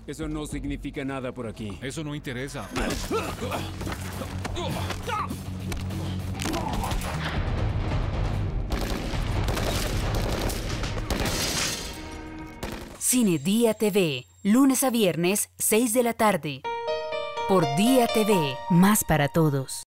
Eso no significa nada por aquí. Eso no interesa. Cine Día TV, lunes a viernes, 6 de la tarde. Por Día TV, más para todos.